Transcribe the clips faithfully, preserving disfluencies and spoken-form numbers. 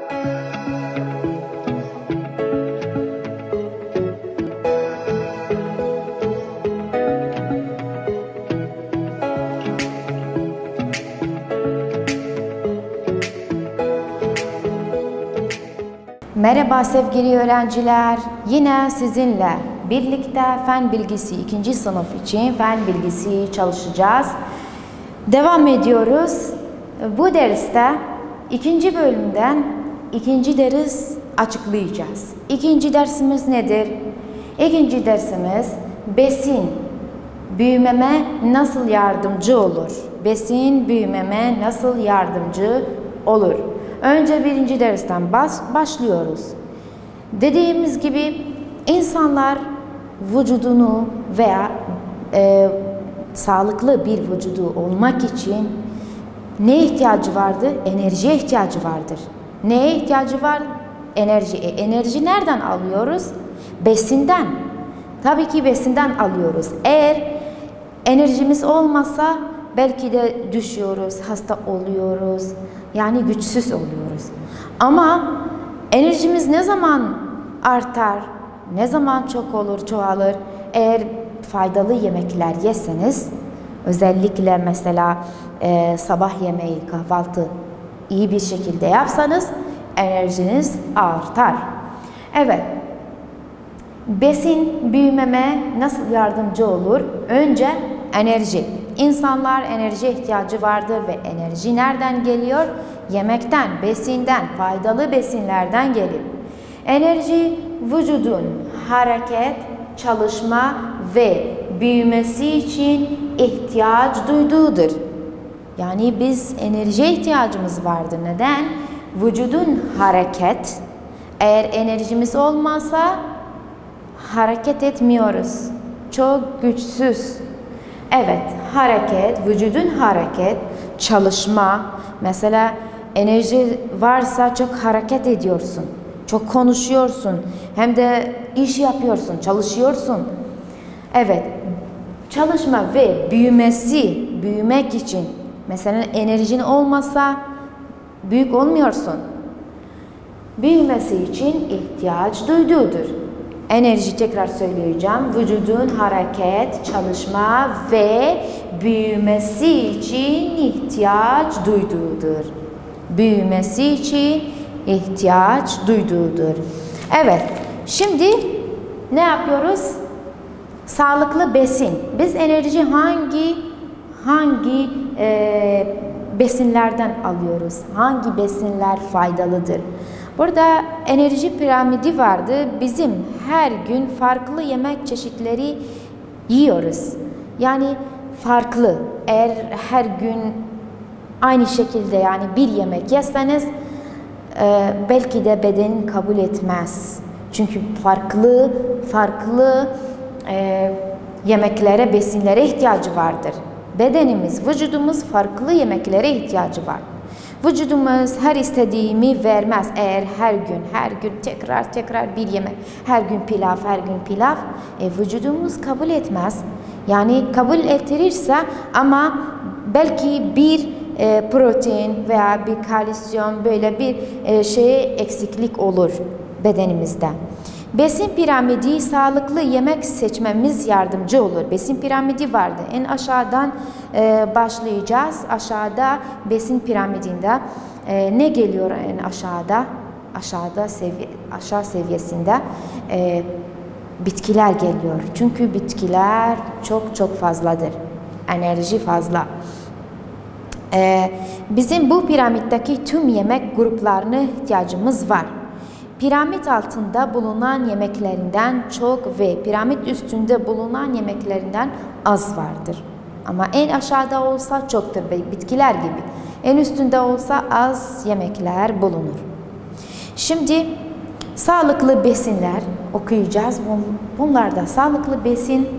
Merhaba sevgili öğrenciler, yine sizinle birlikte fen bilgisi ikinci sınıf için fen bilgisi çalışacağız. Devam ediyoruz. Bu derste ikinci bölümden ikinci ders açıklayacağız. İkinci dersimiz nedir? İkinci dersimiz besin büyümeme nasıl yardımcı olur? Besin büyümeme nasıl yardımcı olur? Önce birinci dersten başlıyoruz. Dediğimiz gibi insanlar vücudunu veya e, sağlıklı bir vücudu olmak için neye ihtiyacı vardır? Enerjiye ihtiyacı vardır. Neye ihtiyacı var? Enerji. E, enerji nereden alıyoruz? Besinden. Tabii ki besinden alıyoruz. Eğer enerjimiz olmasa belki de düşüyoruz, hasta oluyoruz. Yani güçsüz oluyoruz. Ama enerjimiz ne zaman artar, ne zaman çok olur, çoğalır? Eğer faydalı yemekler yeseniz, özellikle mesela e, sabah yemeği, kahvaltı iyi bir şekilde yapsanız enerjiniz artar. Evet, besin büyümeme nasıl yardımcı olur? Önce enerji. İnsanlar enerjiye ihtiyacı vardır ve enerji nereden geliyor? Yemekten, besinden, faydalı besinlerden gelir. Enerji vücudun hareket, çalışma ve büyümesi için ihtiyaç duyduğudur. Yani biz enerjiye ihtiyacımız vardır. Neden? Vücudun hareket, eğer enerjimiz olmazsa hareket etmiyoruz. Çok güçsüz. Evet, hareket, vücudun hareket, çalışma. Mesela enerji varsa çok hareket ediyorsun, çok konuşuyorsun, hem de iş yapıyorsun, çalışıyorsun. Evet, çalışma ve büyümesi, büyümek için mesela enerjin olmasa büyük olmuyorsun. Büyümesi için ihtiyaç duyduğudur. Enerji tekrar söyleyeceğim. Vücudun hareket, çalışma ve büyümesi için ihtiyaç duyduğudur. Büyümesi için ihtiyaç duyduğudur. Evet, şimdi ne yapıyoruz? Sağlıklı besin. Biz enerji hangi hangi e, besinlerden alıyoruz? Hangi besinler faydalıdır? Burada enerji piramidi vardı. Bizim her gün farklı yemek çeşitleri yiyoruz. Yani farklı. Eğer her gün aynı şekilde yani bir yemek yeseniz e, belki de beden kabul etmez. Çünkü farklı farklı e, yemeklere, besinlere ihtiyacı vardır. Bedenimiz, vücudumuz farklı yemeklere ihtiyacı var. Vücudumuz her istediğimi vermez. Eğer her gün, her gün tekrar tekrar bir yemek, her gün pilav, her gün pilav, e, vücudumuz kabul etmez. Yani kabul ettirirse ama belki bir e, protein veya bir kalsiyum böyle bir e, şeye eksiklik olur bedenimizde. Besin piramidi sağlıklı yemek seçmemiz yardımcı olur. Besin piramidi vardı. En aşağıdan e, başlayacağız. Aşağıda besin piramidinde e, ne geliyor en aşağıda? Aşağıda seviye, aşağı seviyesinde e, bitkiler geliyor. Çünkü bitkiler çok çok fazladır. Enerji fazla. E, bizim bu piramitteki tüm yemek gruplarına ihtiyacımız var. Piramit altında bulunan yemeklerinden çok ve piramit üstünde bulunan yemeklerinden az vardır. Ama en aşağıda olsa çoktur, bitkiler gibi. En üstünde olsa az yemekler bulunur. Şimdi sağlıklı besinler okuyacağız. Bunlarda sağlıklı besin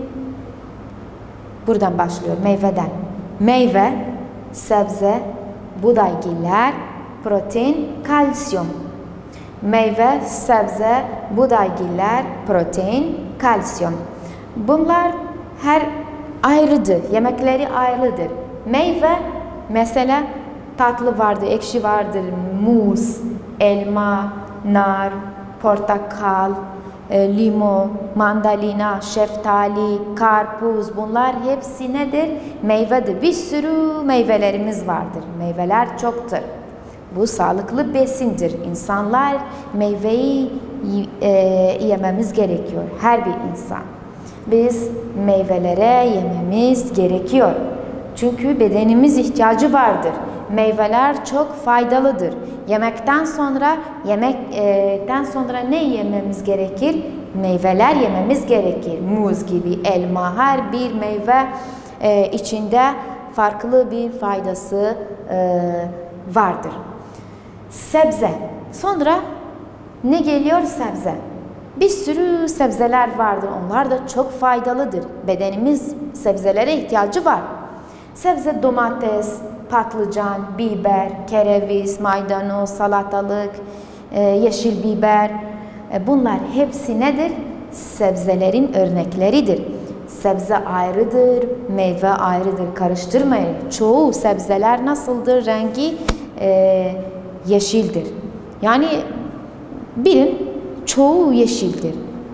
buradan başlıyor, meyveden. Meyve, sebze, buğdaygiller, protein, kalsiyum. Meyve, sebze, buğdaygiller, protein, kalsiyum. Bunlar her ayrıdır. Yemekleri ayrıdır. Meyve mesela tatlı vardır, ekşi vardır, muz, elma, nar, portakal, e, limon, mandalina, şeftali, karpuz, bunlar hepsi nedir? Meyvedir. Bir sürü meyvelerimiz vardır. Meyveler çoktur. Bu sağlıklı besindir. İnsanlar meyveyi e, yememiz gerekiyor. Her bir insan. Biz meyvelere yememiz gerekiyor. Çünkü bedenimiz ihtiyacı vardır. Meyveler çok faydalıdır. Yemekten sonra yemekten sonra ne yememiz gerekir? Meyveler yememiz gerekir. Muz gibi, elma, her bir meyve e, içinde farklı bir faydası e, vardır. Sebze. Sonra ne geliyor? Sebze. Bir sürü sebzeler vardır. Onlar da çok faydalıdır. Bedenimiz sebzelere ihtiyacı var. Sebze domates, patlıcan, biber, kereviz, maydanoz, salatalık, e, yeşil biber. E, bunlar hepsi nedir? Sebzelerin örnekleridir. Sebze ayrıdır, meyve ayrıdır. Karıştırmayın. Çoğu sebzeler nasıldır? Rengi e, yeşildir. Yani bilin, çoğu yeşildir.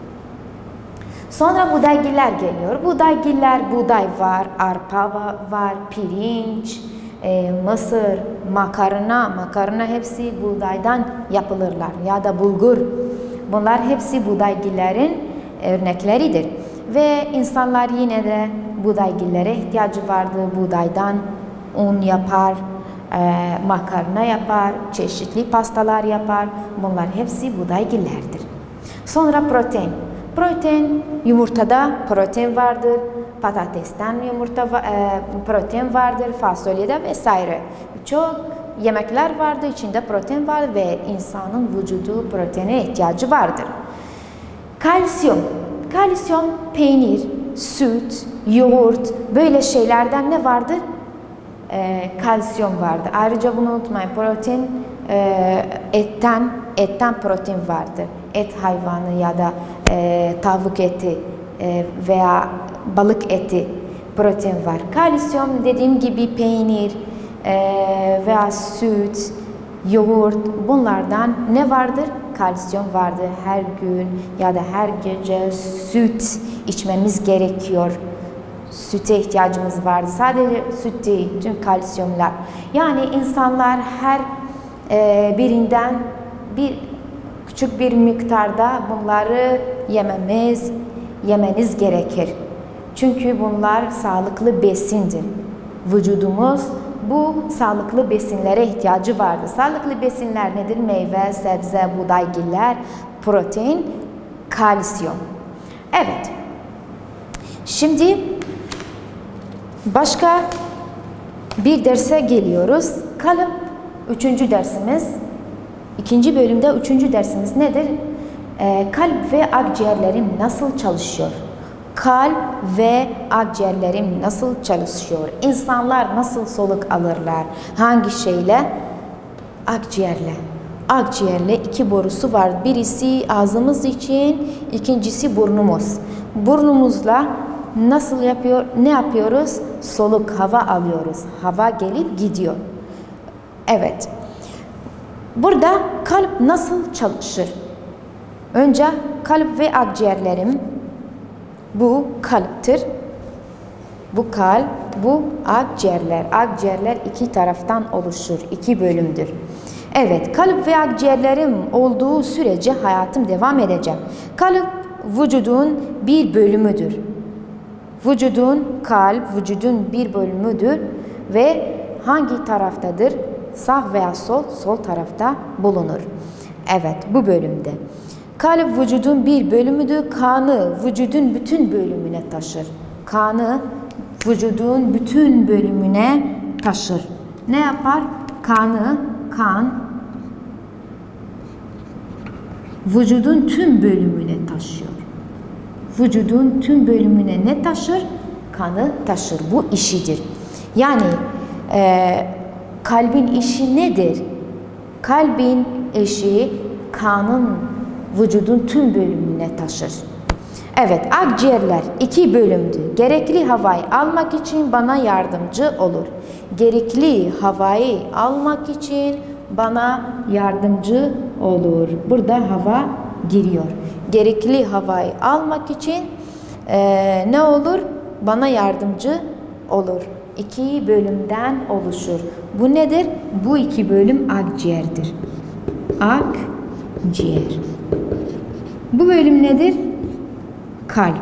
Sonra buğdaygiller geliyor. Buğdaygiller, buğday var, arpa var, pirinç, e, mısır, makarna. Makarna hepsi buğdaydan yapılırlar ya da bulgur. Bunlar hepsi buğdaygillerin örnekleridir. Ve insanlar yine de buğdaygillere ihtiyacı vardı. Buğdaydan un yapar, e, makarna yapar, çeşitli pastalar yapar. Bunlar hepsi buğdaygillerdir. Sonra protein. Protein, yumurtada protein vardır, patatesten yumurta e, protein vardır, fasulyede vesaire. Çok yemekler vardır, içinde protein var ve insanın vücudu proteine ihtiyacı vardır. Kalsiyum. Kalsiyum peynir, süt, yoğurt, böyle şeylerden ne vardır? E, kalsiyum vardır. Ayrıca bunu unutmayın, protein e, etten, etten protein vardır. Et hayvanı ya da e, tavuk eti e, veya balık eti protein var. Kalsiyum dediğim gibi peynir e, veya süt, yoğurt, bunlardan ne vardır? Kalsiyum vardır. Her gün ya da her gece süt içmemiz gerekiyor. Süte ihtiyacımız vardır. Sadece süt değil, tüm kalsiyumlar. Yani insanlar her e, birinden bir küçük bir miktarda bunları yememiz, yemeniz gerekir. Çünkü bunlar sağlıklı besindir. Vücudumuz bu sağlıklı besinlere ihtiyacı vardır. Sağlıklı besinler nedir? Meyve, sebze, buğdaygiller, protein, kalsiyum. Evet. Şimdi başka bir derse geliyoruz. Kalıp üçüncü dersimiz. İkinci bölümde üçüncü dersimiz nedir? Ee, kalp ve akciğerlerim nasıl çalışıyor? Kalp ve akciğerlerim nasıl çalışıyor? İnsanlar nasıl soluk alırlar? Hangi şeyle? Akciğerle. Akciğerle iki borusu var. Birisi ağzımız için, ikincisi burnumuz. Burnumuzla nasıl yapıyor? Ne yapıyoruz? Soluk, hava alıyoruz. Hava gelip gidiyor. Evet. Burada kalp nasıl çalışır? Önce kalp ve akciğerlerim, bu kalptir. Bu kalp, bu akciğerler. Akciğerler iki taraftan oluşur, iki bölümdür. Evet, kalp ve akciğerlerim olduğu sürece hayatım devam edecek. Kalp vücudun bir bölümüdür. Vücudun, kalp vücudun bir bölümüdür ve hangi taraftadır? Sağ veya sol, sol tarafta bulunur. Evet, bu bölümde. Kalp vücudun bir bölümüdür. Kanı vücudun bütün bölümüne taşır. Kanı vücudun bütün bölümüne taşır. Ne yapar? Kanı, kan vücudun tüm bölümüne taşıyor. Vücudun tüm bölümüne ne taşır? Kanı taşır. Bu işidir. Yani e, kalbin işi nedir? Kalbin işi kanın vücudun tüm bölümüne taşır. Evet, akciğerler iki bölümdü. Gerekli havayı almak için bana yardımcı olur. Gerekli havayı almak için bana yardımcı olur. Burada hava giriyor. Gerekli havayı almak için e, ne olur? Bana yardımcı olur. İki bölümden oluşur. Bu nedir? Bu iki bölüm akciğerdir. Akciğer. Bu bölüm nedir? Kalp.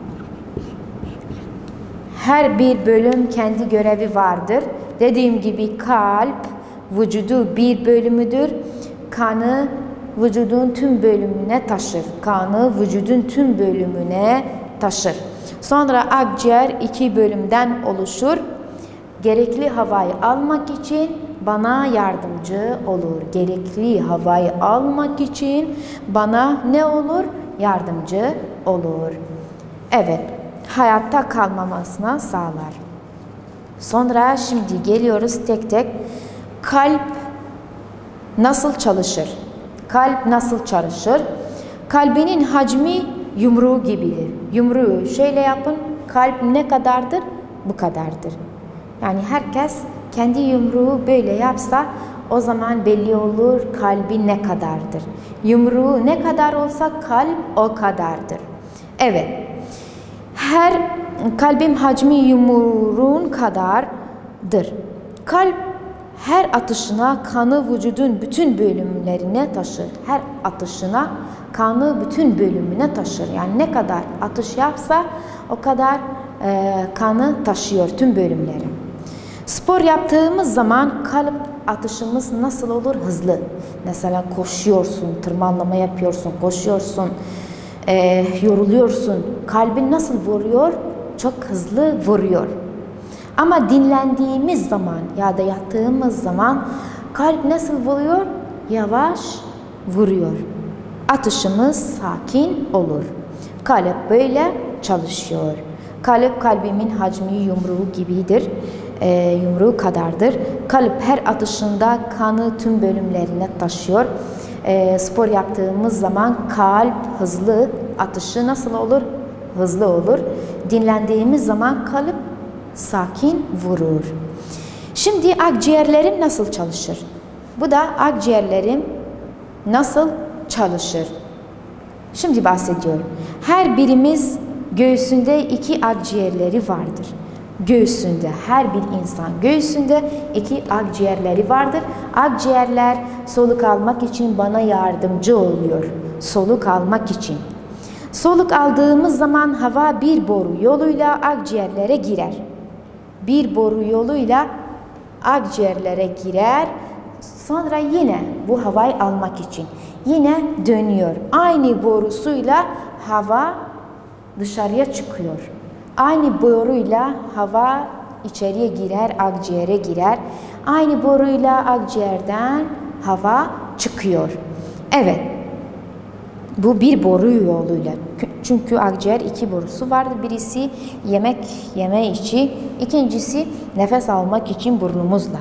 Her bir bölüm kendi görevi vardır. Dediğim gibi kalp vücudu bir bölümüdür. Kanı vücudun tüm bölümüne taşır. Kanı vücudun tüm bölümüne taşır. Sonra akciğer iki bölümden oluşur. Gerekli havayı almak için bana yardımcı olur. Gerekli havayı almak için bana ne olur? Yardımcı olur. Evet, hayatta kalmamasına sağlar. Sonra şimdi geliyoruz tek tek. Kalp nasıl çalışır? Kalp nasıl çalışır? Kalbinin hacmi yumruğu gibidir. Yumruğu şöyle yapın. Kalp ne kadardır? Bu kadardır. Yani herkes kendi yumruğu böyle yapsa o zaman belli olur kalbi ne kadardır. Yumruğu ne kadar olsa kalp o kadardır. Evet. Her kalbin hacmi yumruğun kadardır. Kalp her atışına kanı vücudun bütün bölümlerine taşır. Her atışına kanı bütün bölümüne taşır. Yani ne kadar atış yapsa o kadar e, kanı taşıyor tüm bölümleri. Spor yaptığımız zaman kalp atışımız nasıl olur? Hızlı. Mesela koşuyorsun, tırmanlama yapıyorsun, koşuyorsun, e, yoruluyorsun. Kalbin nasıl vuruyor? Çok hızlı vuruyor. Ama dinlendiğimiz zaman ya da yattığımız zaman kalp nasıl vuruyor? Yavaş vuruyor. Atışımız sakin olur. Kalp böyle çalışıyor. Kalp kalbimin hacmi yumruğu gibidir. E, yumruğu kadardır. Kalp her atışında kanı tüm bölümlerine taşıyor. E, spor yaptığımız zaman kalp hızlı, atışı nasıl olur? Hızlı olur. Dinlendiğimiz zaman kalp sakin vurur. Şimdi akciğerlerim nasıl çalışır? Bu da akciğerlerim nasıl çalışır? Şimdi bahsediyorum. Her birimiz göğsünde iki akciğerleri vardır. Göğsünde, her bir insan göğsünde iki akciğerleri vardır. Akciğerler soluk almak için bana yardımcı oluyor. Soluk almak için. Soluk aldığımız zaman hava bir boru yoluyla akciğerlere girer. Bir boru yoluyla akciğerlere girer. Sonra yine bu havayı almak için yine dönüyor. Aynı borusuyla hava dışarıya çıkıyor. Aynı boruyla hava içeriye girer, akciğere girer. Aynı boruyla akciğerden hava çıkıyor. Evet. Bu bir boru yoluyla. Çünkü akciğer iki borusu vardı. Birisi yemek yeme için, ikincisi nefes almak için burnumuzla.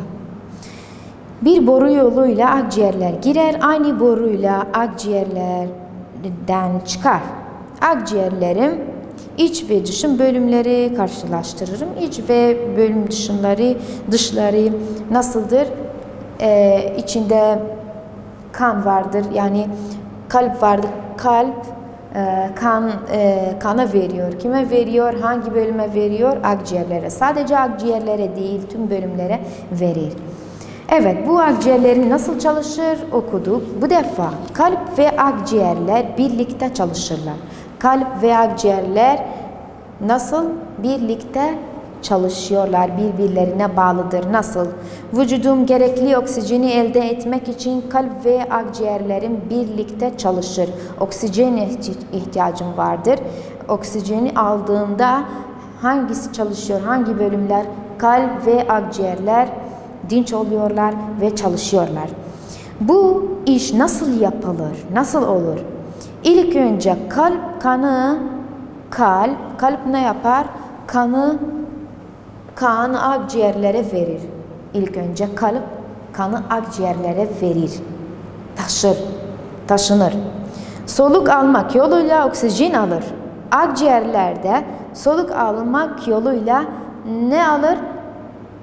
Bir boru yoluyla akciğerler girer, aynı boruyla akciğerlerden çıkar. Akciğerlerim iç ve dışın bölümleri karşılaştırırım. İç ve bölüm dışınları, dışları nasıldır? Ee, içinde kan vardır. Yani kalp vardır. Kalp e, kan e, kana veriyor. Kime veriyor? Hangi bölüme veriyor? Akciğerlere. Sadece akciğerlere değil, tüm bölümlere verir. Evet, bu akciğerlerin nasıl çalışır okuduk. Bu defa kalp ve akciğerler birlikte çalışırlar. Kalp ve akciğerler nasıl birlikte çalışıyorlar, birbirlerine bağlıdır. Nasıl? Vücudum gerekli oksijeni elde etmek için kalp ve akciğerlerim birlikte çalışır. Oksijen ihtiyacım vardır. Oksijeni aldığımda hangisi çalışıyor, hangi bölümler? Kalp ve akciğerler dinç oluyorlar ve çalışıyorlar. Bu iş nasıl yapılır, nasıl olur? İlk önce kalp kanı, kalp, kalp ne yapar? Kanı, kan akciğerlere verir. İlk önce kalp kanı akciğerlere verir. Taşır, taşınır. Soluk almak yoluyla oksijen alır. Akciğerlerde soluk almak yoluyla ne alır?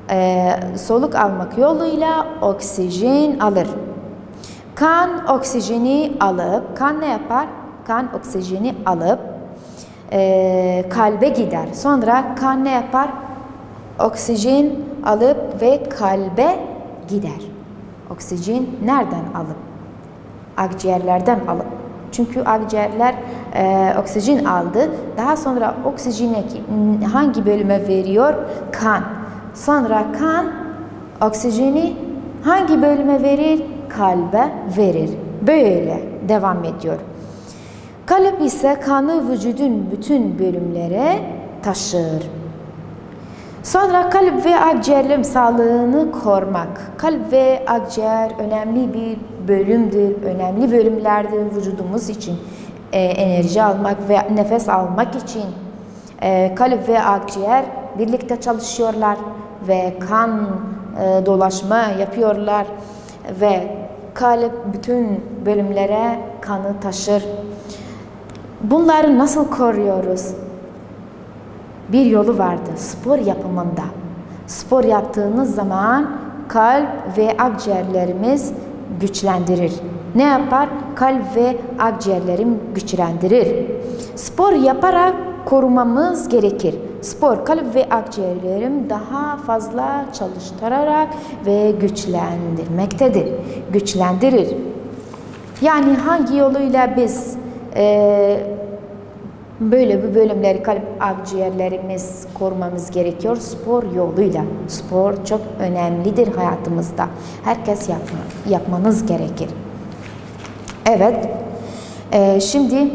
e, soluk almak yoluyla oksijen alır. Kan oksijeni alıp, kan ne yapar? Kan oksijeni alıp e, kalbe gider. Sonra kan ne yapar? Oksijen alıp ve kalbe gider. Oksijen nereden alıp? Akciğerlerden alıp. Çünkü akciğerler e, oksijen aldı. Daha sonra oksijeni hangi bölüme veriyor? Kan. Sonra kan oksijeni hangi bölüme verir? Kalbe verir. Böyle devam ediyor. Kalp ise kanı vücudun bütün bölümlere taşır. Sonra kalp ve akciğerlerin sağlığını korumak. Kalp ve akciğer önemli bir bölümdür, önemli bölümlerdir vücudumuz için. E, enerji almak ve nefes almak için e, kalp ve akciğer birlikte çalışıyorlar ve kan e, dolaşma yapıyorlar ve kalp bütün bölümlere kanı taşır. Bunları nasıl koruyoruz? Bir yolu vardı spor yapımında. Spor yaptığınız zaman kalp ve akciğerlerimiz güçlendirir. Ne yapar? Kalp ve akciğerlerim güçlendirir. Spor yaparak korumamız gerekir. Spor kalp ve akciğerlerim daha fazla çalıştırarak ve güçlendirmektedir. Güçlendirir. Yani hangi yoluyla biz e, böyle bir bölümleri kalp akciğerlerimiz korumamız gerekiyor? Spor yoluyla. Spor çok önemlidir hayatımızda. Herkes yapma, yapmanız gerekir. Evet. E, şimdi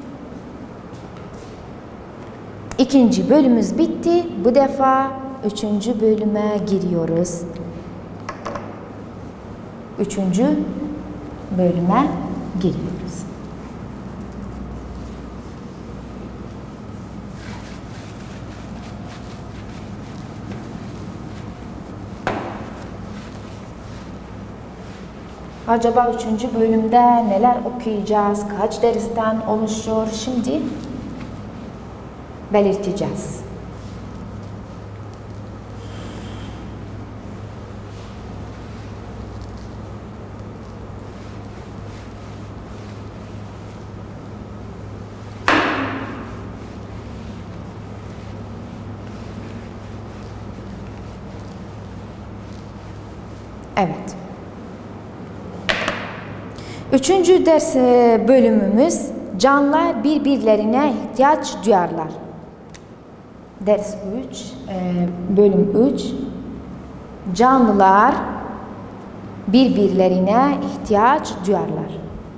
ikinci bölümümüz bitti. Bu defa üçüncü bölüme giriyoruz. Üçüncü bölüme giriyoruz. Acaba üçüncü bölümde neler okuyacağız? Kaç dersten oluşuyor? Şimdi belirteceğiz. Evet. Üçüncü ders bölümümüz canlılar birbirlerine ihtiyaç duyarlar. Ders üç, bölüm üç. Canlılar birbirlerine ihtiyaç duyarlar.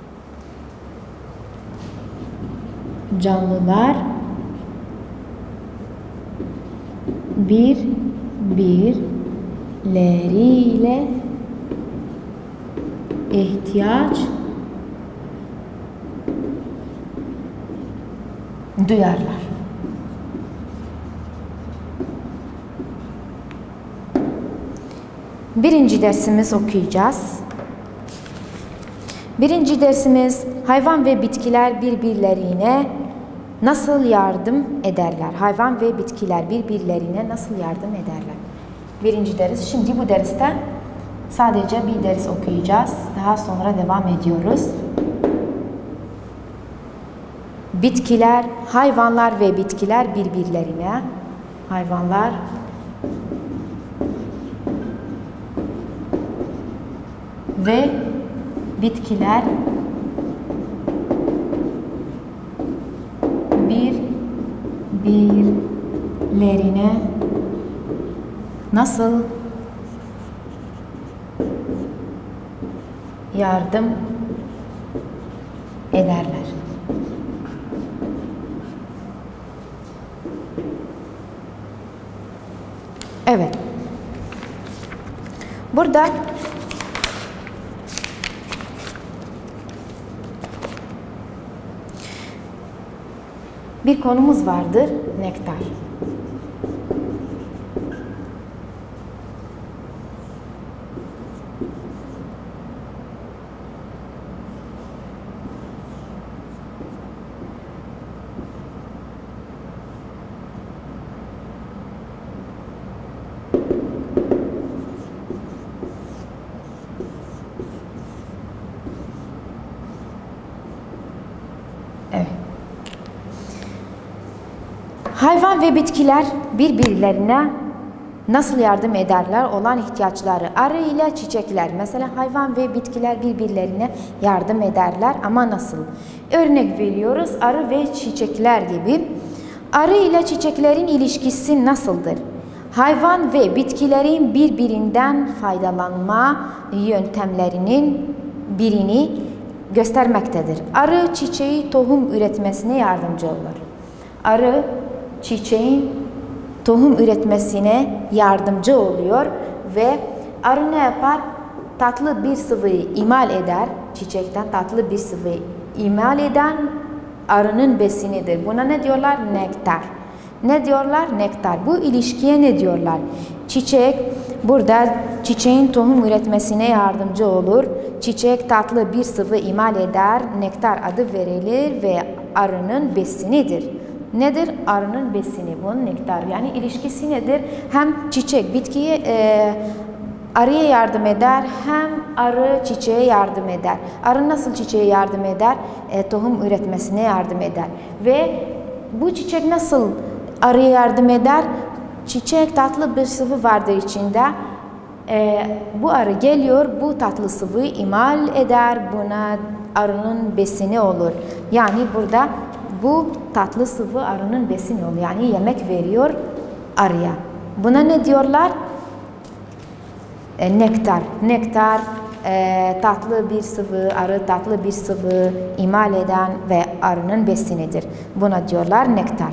Canlılar birbirleriyle ihtiyaç duyarlar. Birinci dersimiz okuyacağız. Birinci dersimiz hayvan ve bitkiler birbirlerine nasıl yardım ederler? Hayvan ve bitkiler birbirlerine nasıl yardım ederler? Birinci ders. Şimdi bu derste sadece bir ders okuyacağız. Daha sonra devam ediyoruz. Bitkiler, hayvanlar ve bitkiler birbirlerine, hayvanlar ve bitkiler birbirlerine nasıl yardım ederler? Evet. Burada bir konumuz vardır, nektar. Hayvan ve bitkiler birbirlerine nasıl yardım ederler? Olan ihtiyaçları. Arı ile çiçekler. Mesela hayvan ve bitkiler birbirlerine yardım ederler ama nasıl? Örnek veriyoruz, arı ve çiçekler gibi. Arı ile çiçeklerin ilişkisi nasıldır? Hayvan ve bitkilerin birbirinden faydalanma yöntemlerinin birini göstermektedir. Arı çiçeği tohum üretmesine yardımcı olur. Arı çiçeğin tohum üretmesine yardımcı oluyor ve arı ne yapar? Tatlı bir sıvıyı imal eder. Çiçekten tatlı bir sıvıyı imal eden arının besinidir. Buna ne diyorlar? Nektar. Ne diyorlar? Nektar. Bu ilişkiye ne diyorlar? Çiçek burada çiçeğin tohum üretmesine yardımcı olur. Çiçek tatlı bir sıvı imal eder. Nektar adı verilir ve arının besinidir. Nedir? Arının besini. Bunun nektar. Yani ilişkisi nedir? Hem çiçek bitkiye e, arıya yardım eder, hem arı çiçeğe yardım eder. Arı nasıl çiçeğe yardım eder? E, tohum üretmesine yardım eder. Ve bu çiçek nasıl arıya yardım eder? Çiçek tatlı bir sıvı vardır içinde. E, bu arı geliyor, bu tatlı sıvıyı imal eder. Buna arının besini olur. Yani burada bu tatlı sıvı arının besini oluyor. Yani yemek veriyor arıya. Buna ne diyorlar? E, nektar. Nektar e, tatlı bir sıvı, arı tatlı bir sıvı imal eden ve arının besinidir. Buna diyorlar nektar.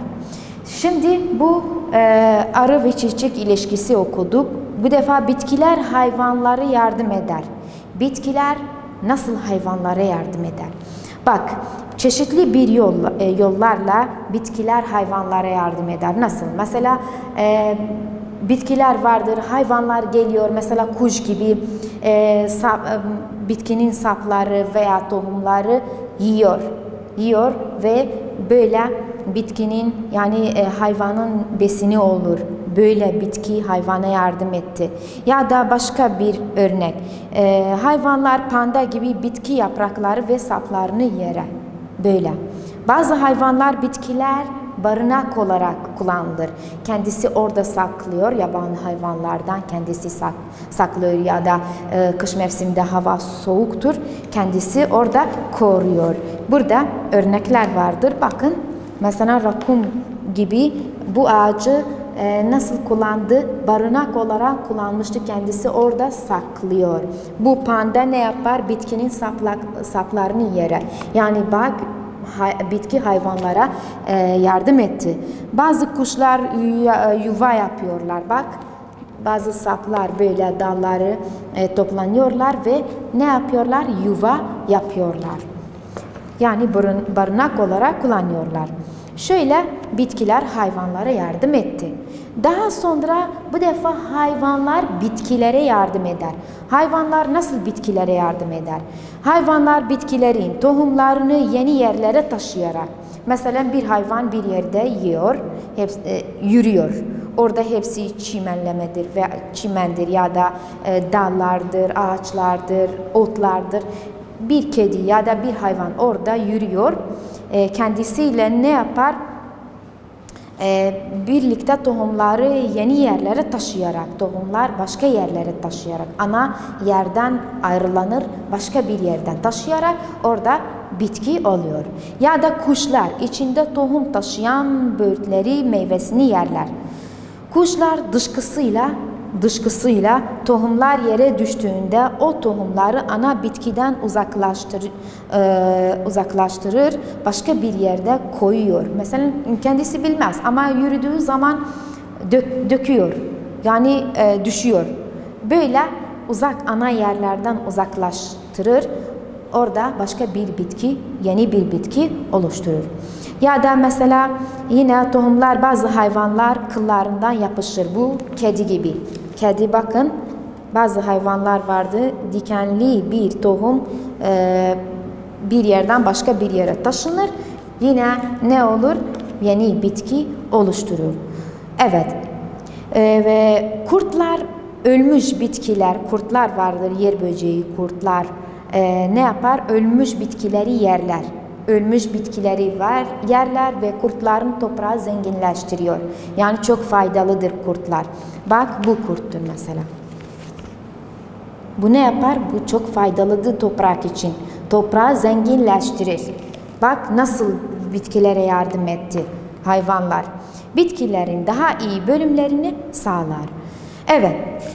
Şimdi bu e, arı ve çiçek ilişkisi okuduk. Bu defa bitkiler hayvanlara yardım eder. Bitkiler nasıl hayvanlara yardım eder? Bak, çeşitli bir yol, e, yollarla bitkiler hayvanlara yardım eder. Nasıl? Mesela e, bitkiler vardır, hayvanlar geliyor. Mesela kuş gibi e, sap, e, bitkinin sapları veya tohumları yiyor. Yiyor ve böyle bitkinin yani e, hayvanın besini olur. Böyle bitki hayvana yardım etti. Ya da başka bir örnek. E, hayvanlar panda gibi bitki yaprakları ve saplarını yer. Böyle. Bazı hayvanlar bitkiler barınak olarak kullanılır. Kendisi orada saklıyor. Yaban hayvanlardan kendisi sak, saklıyor ya da e, kış mevsiminde hava soğuktur. Kendisi orada koruyor. Burada örnekler vardır. Bakın mesela rakun gibi bu ağacı e, nasıl kullandı? Barınak olarak kullanmıştı. Kendisi orada saklıyor. Bu panda ne yapar? Bitkinin saplak, saplarını yer. Yani bak, bitki hayvanlara e, yardım etti. Bazı kuşlar yuva yapıyorlar. Bak, bazı saplar böyle dalları e, toplanıyorlar ve ne yapıyorlar? Yuva yapıyorlar. Yani barınak olarak kullanıyorlar. Şöyle bitkiler hayvanlara yardım etti. Daha sonra bu defa hayvanlar bitkilere yardım eder. Hayvanlar nasıl bitkilere yardım eder? Hayvanlar bitkilerin tohumlarını yeni yerlere taşıyarak. Mesela bir hayvan bir yerde yiyor, hepsi, e, yürüyor. Orada hepsi çimenlemedir ve çimendir ya da e, dallardır, ağaçlardır, otlardır. Bir kedi ya da bir hayvan orada yürüyor. E, kendisiyle ne yapar? E, birlikte tohumları yeni yerlere taşıyarak, tohumlar başka yerlere taşıyarak, ana yerden ayrılanır, başka bir yerden taşıyarak orada bitki oluyor. Ya da kuşlar içinde tohum taşıyan böğürtleri meyvesini yerler. Kuşlar dışkısıyla dışkısıyla tohumlar yere düştüğünde o tohumları ana bitkiden uzaklaştır, e, uzaklaştırır, başka bir yerde koyuyor. Mesela kendisi bilmez ama yürüdüğü zaman dök, döküyor, yani e, düşüyor. Böyle uzak ana yerlerden uzaklaştırır, orada başka bir bitki, yeni bir bitki oluşturur. Ya da mesela yine tohumlar bazı hayvanlar kıllarından yapışır. Bu kedi gibi. Kedi bakın, bazı hayvanlar vardı, dikenli bir tohum e, bir yerden başka bir yere taşınır. Yine ne olur? Yeni bitki oluşturur. Evet. E, ve kurtlar, ölmüş bitkiler, kurtlar vardır, yer böceği, kurtlar e, ne yapar? Ölmüş bitkileri yerler. ölmüş bitkileri var, yerler ve kurtların toprağı zenginleştiriyor. Yani çok faydalıdır kurtlar. Bak bu kurttur mesela. Bu ne yapar? Bu çok faydalıdır toprak için. Toprağı zenginleştirir. Bak nasıl bitkilere yardım etti hayvanlar. Bitkilerin daha iyi bölümlerini sağlar. Evet.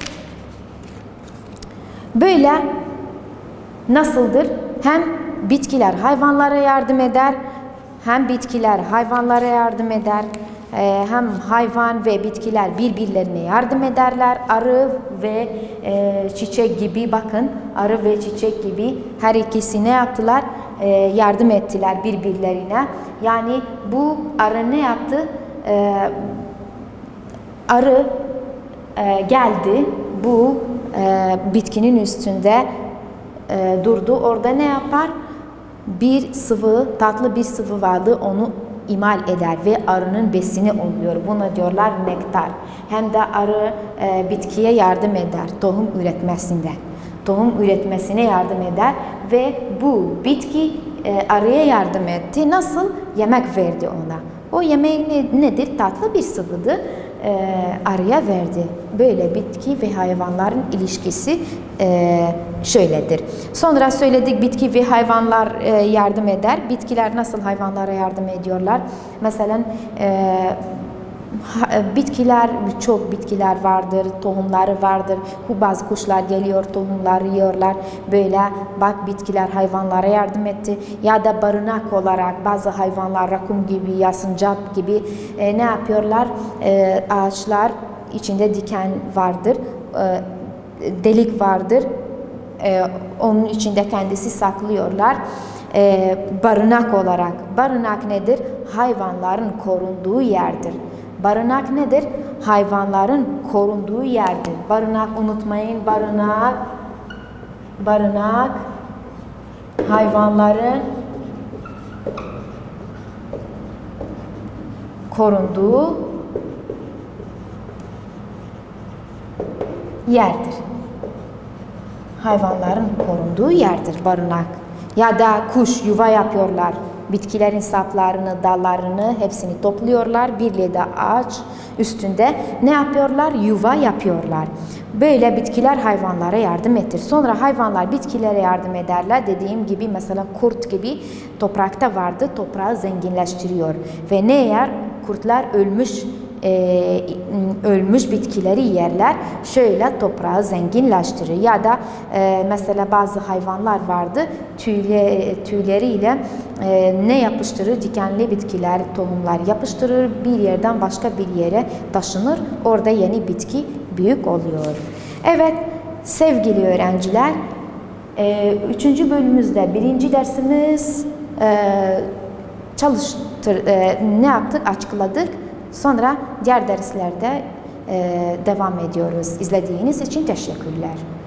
Böyle nasıldır? Hem bitkiler hayvanlara yardım eder, hem bitkiler hayvanlara yardım eder, ee, hem hayvan ve bitkiler birbirlerine yardım ederler. Arı ve e, çiçek gibi, bakın arı ve çiçek gibi her ikisi ne yaptılar? Ee, yardım ettiler birbirlerine. Yani bu arı ne yaptı? Ee, arı e, geldi bu e, bitkinin üstünde e, durdu. Orada ne yapar? Bir sıvı, tatlı bir sıvı vardı, onu imal eder ve arının besini oluyor. Buna diyorlar nektar. Hem de arı e, bitkiye yardım eder tohum üretmesinde. Tohum üretmesine yardım eder ve bu bitki e, arıya yardım etti. Nasıl? Yemek verdi ona. O yemek ne, nedir? Tatlı bir sıvıdır. E, arıya verdi. Böyle bitki ve hayvanların ilişkisi e, şöyledir. Sonra söyledik, bitki ve hayvanlar e, yardım eder. Bitkiler nasıl hayvanlara yardım ediyorlar? Mesela e, bitkiler, çok bitkiler vardır, tohumları vardır. Bazı kuşlar geliyor, tohumları yiyorlar. Böyle bak bitkiler hayvanlara yardım etti. Ya da barınak olarak bazı hayvanlar, rakun gibi, yasıncap gibi e, ne yapıyorlar? E, ağaçlar içinde diken vardır, e, delik vardır. E, onun içinde kendisi saklıyorlar. E, barınak olarak. Barınak nedir? Hayvanların korunduğu yerdir. Barınak nedir? Hayvanların korunduğu yerdir. Barınak, unutmayın, barınak barınak hayvanların korunduğu yerdir. Hayvanların korunduğu yerdir barınak. Ya da kuş yuva yapıyorlar. Bitkilerin saplarını, dallarını hepsini topluyorlar. Bir de ağaç üstünde ne yapıyorlar? Yuva yapıyorlar. Böyle bitkiler hayvanlara yardım etir. Sonra hayvanlar bitkilere yardım ederler. Dediğim gibi mesela kurt gibi toprakta vardı. Toprağı zenginleştiriyor. Ve ne yer? Kurtlar ölmüş e, ölmüş bitkileri yerler. Şöyle toprağı zenginleştirir. Ya da e, mesela bazı hayvanlar vardı. Tüyle, tüyleriyle e, ne yapıştırır? Dikenli bitkiler, tohumlar yapıştırır. Bir yerden başka bir yere taşınır. Orada yeni bitki büyük oluyor. Evet sevgili öğrenciler, e, üçüncü bölümümüzde birinci dersimiz e, çalıştır, e, ne yaptık? Açıkladık. Sonra diğer derslerde e, devam ediyoruz. İzlediğiniz için teşekkürler.